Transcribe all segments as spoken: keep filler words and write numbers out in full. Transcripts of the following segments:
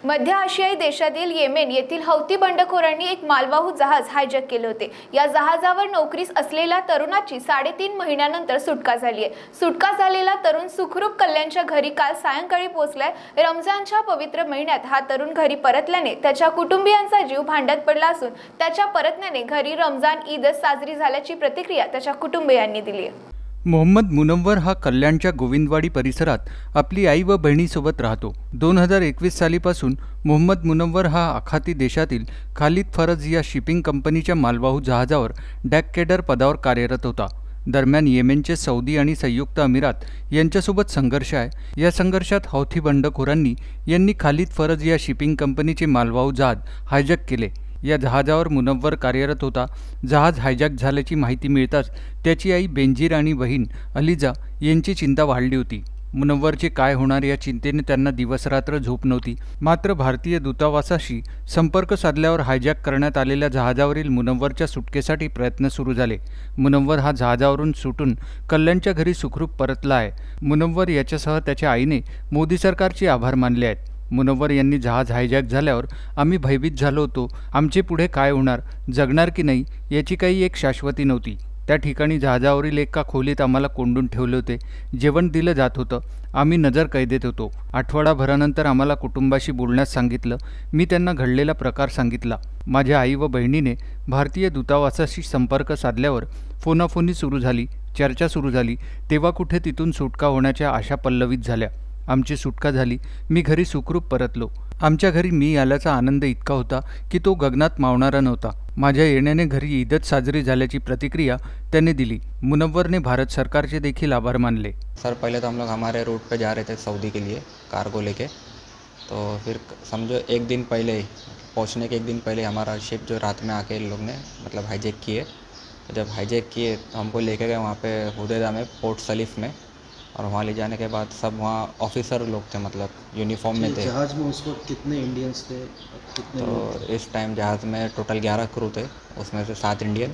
मध्य आशियाई देशातील येमेन येथील हौती बंडखोरांनी एक मालवाहू जहाज हायजॅक केले होते। या जहाजावर नोकरीस असलेल्या तरुणाची साडेतीन महिन्यानंतर सुटका झाली आहे। सुटका झालेला तरुण सुखरूप कल्याणच्या घरी काल सायंकाळी पोहोचलाय। रमजानच्या पवित्र महिन्यात हा तरुण घरी परतल्याने त्याच्या कुटुंबियांचा जीव भांड्यात पडला असून त्याच्या परतण्याने घरी रमजान ईद साजरी झाल्याची प्रतिक्रिया त्याच्या कुटुंबियांनी दिली आहे। मोहम्मद मुनव्वर हा कल्याणच्या गोविंदवाडी परिसरात आपली आई व बहिणीसोबत राहतो। दोन हजार एकवीस सालीपासून मोहम्मद मुनव्वर हा आखाती देशातील खालिद फरज या शिपिंग कंपनीच्या मालवाहू जहाजावर डॅककेडर पदावर कार्यरत होता। दरम्यान येमेनचे सौदी आणि संयुक्त अमिरात यांच्यासोबत संघर्ष आहे। या संघर्षात हौथी बंडखोरांनी यांनी खालिद फरज या शिपिंग कंपनीचे मालवाहू जहाज हायजॅक केले। या जहाजावर मुनव्वर कार्यरत होता। जहाज हायजॅक झाल्याची माहिती मिळताच त्याची आई बेंजीर आणि बहीण अलिजा यांची चिंता वाढली होती। मुनव्वरचे काय होणार या चिंतेने त्यांना दिवसरात्र झोप नव्हती। मात्र भारतीय दूतावासाशी संपर्क साधल्यावर हायजॅक करण्यात आलेल्या जहाजावरील मुनव्वरच्या सुटकेसाठी प्रयत्न सुरू झाले। मुनव्वर हा जहाजावरून सुटून कल्याणच्या घरी सुखरूप परतला आहे। मुनव्वर याच्यासह त्याच्या आईने मोदी सरकारचे आभार मानले आहेत। मुनव्वर यांनी जहाज हायजॅक झाल्यावर आम्ही भयभीत झालो होतो। आमचे पुढे काय होणार, जगणार की नाही याची काही एक शाश्वती नव्हती। त्या ठिकाणी जहाजावरील एका खोलीत आम्हाला कोंडून ठेवले होते। जेवण दिलं जात होतं। आम्ही नजर कैदेत होतो। आठवडाभरानंतर आम्हाला कुटुंबाशी बोलण्यास सांगितलं। मी त्यांना घडलेला प्रकार सांगितला। माझ्या आई व बहिणीने भारतीय दूतावासाशी संपर्क साधल्यावर फोनाफोनी सुरू झाली, चर्चा सुरू झाली। तेव्हा कुठे तिथून सुटका होण्याच्या आशा पल्लवित झाल्या। आमची सुटका झाली। मी घरी सुखरूप परतलो। आमच्या घरी मी आल्याचा आनंद इतका होता की तो गगनात मावणारा नव्हता। माझ्या येण्याने घरी ईदच साजरी झाल्याची प्रतिक्रिया त्याने दिली। मुनव्वर ने भारत सरकार के देखिल आभार मानले। सर पहले तो हम लोग हमारे रूट पे जा रहे थे सऊदी के लिए कार्गो लेके, तो फिर समझो एक दिन पहले पहुंचने के एक दिन पहले हमारा शिप जो रात में आके लोग ने मतलब हाईजैक किए। तो जब हाईजैक किए तो हमको लेके गए वहाँ पे हुदैदा में, पोर्ट सलीफ में, और वहाँ ले जाने के बाद सब वहाँ ऑफिसर लोग थे, मतलब यूनिफॉर्म में थे। जहाज़ में उस वक्त कितने इंडियंस थे, कितने तो लोग थे? इस टाइम जहाज़ में टोटल ग्यारह क्रू थे। उसमें से सात इंडियन,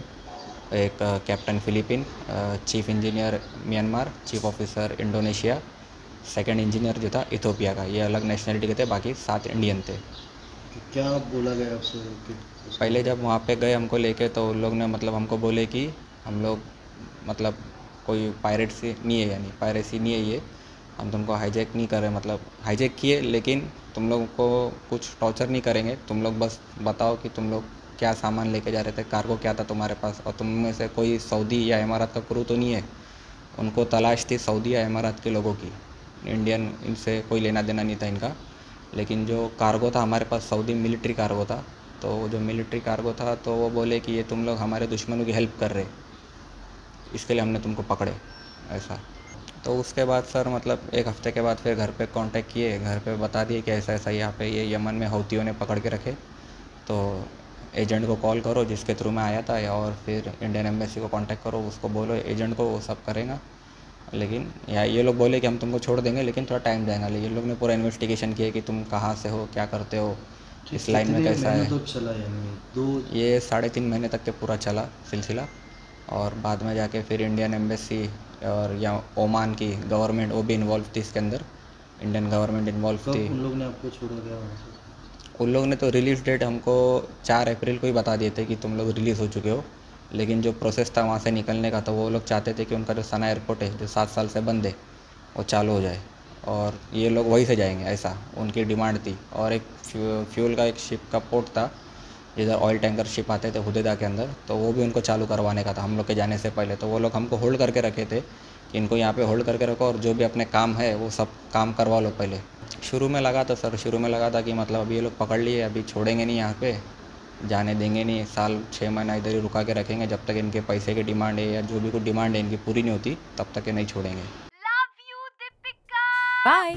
एक captain Philippine, chief engineer Myanmar, chief officer Indonesia, second engineer जो था इथोपिया का। ये अलग नेशनलिटी के थे, बाकी सात इंडियन थे। क्या बोला गया आपसे कि पहले जब वहाँ पे गए हमको लेके, तो उन लोग ने मतलब हमको बोले कि हम लोग मतलब कोई पायरेट्सी नहीं है, यानी पायरेसी नहीं है ये, हम तुमको हाईजैक नहीं कर रहे। मतलब हाईजैक किए लेकिन तुम लोगों को कुछ टॉर्चर नहीं करेंगे। तुम लोग बस बताओ कि तुम लोग क्या सामान लेके जा रहे थे, कार्गो क्या था तुम्हारे पास, और तुम में से कोई सऊदी या इमारत का क्रू तो नहीं है। उनको तलाश थी सऊदी या इमारत के लोगों की। इंडियन इनसे कोई लेना देना नहीं था इनका। लेकिन जो कार्गो था हमारे पास सऊदी मिलिट्री कार्गो था। तो जो मिलिट्री कार्गो था तो वो बोले कि ये तुम लोग हमारे दुश्मनों की हेल्प कर रहे, इसके लिए हमने तुमको पकड़े, ऐसा। तो उसके बाद सर मतलब एक हफ्ते के बाद फिर घर पे कांटेक्ट किए, घर पे बता दिए कि ऐसा ऐसा यहाँ पे ये यमन में हौतियों ने पकड़ के रखे, तो एजेंट को कॉल करो जिसके थ्रू मैं आया था, और फिर इंडियन एम्बेसी को कांटेक्ट करो, उसको बोलो एजेंट को, वो सब करेगा। लेकिन या ये लोग बोले कि हम तुमको छोड़ देंगे लेकिन थोड़ा टाइम जाएगा। लेकिन ये लोग ने पूरा इन्वेस्टिगेशन किया कि तुम कहाँ से हो, क्या करते हो, इस लाइन में कैसा है। तो चला यानी दो ये साढ़े तीन महीने तक के पूरा चला सिलसिला, और बाद में जाके फिर इंडियन एम्बेसी और या ओमान की गवर्नमेंट वो भी इन्वॉल्व थी इसके अंदर। इंडियन गवर्नमेंट इन्वॉल्व थी। उन लोग ने आपको छोड़ा गया वहाँ से? उन लोग ने तो रिलीज़ डेट हमको चार अप्रैल को ही बता दिए थे कि तुम लोग रिलीज़ हो चुके हो। लेकिन जो प्रोसेस था वहाँ से निकलने का, तो वो लोग चाहते थे कि उनका जो सना एयरपोर्ट है जो सात साल से बंद है वो चालू हो जाए, और ये लोग वहीं से जाएंगे, ऐसा उनकी डिमांड थी। और एक फ्यूल का एक शिप का पोर्ट था जिधर ऑयल टैंकर शिप आते थे हुदैदा के अंदर, तो वो भी उनको चालू करवाने का था हम लोग के जाने से पहले। तो वो लोग हमको होल्ड करके रखे थे कि इनको यहाँ पे होल्ड करके रखो और जो भी अपने काम है वो सब काम करवा लो पहले। शुरू में लगा था सर, शुरू में लगा था कि मतलब अभी ये लोग पकड़ लिए, अभी छोड़ेंगे नहीं, यहाँ पे जाने देंगे नहीं, साल छः महीना इधर ही रुका के रखेंगे जब तक इनके पैसे की डिमांड है या जो भी कुछ डिमांड है इनकी पूरी नहीं होती तब तक ये नहीं छोड़ेंगे। बाय।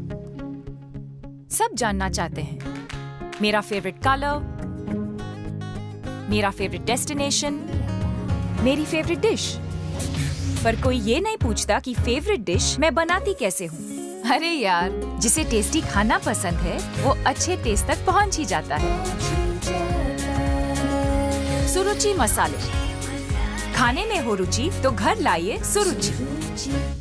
सब जानना चाहते हैं मेरा फेवरेट कलर, मेरा फेवरेट डेस्टिनेशन, मेरी फेवरेट डिश, पर कोई ये नहीं पूछता कि फेवरेट डिश मैं बनाती कैसे हूँ। अरे यार, जिसे टेस्टी खाना पसंद है वो अच्छे टेस्ट तक पहुँच ही जाता है। सुरुचि मसाले, खाने में हो रुचि तो घर लाइए सुरुचि।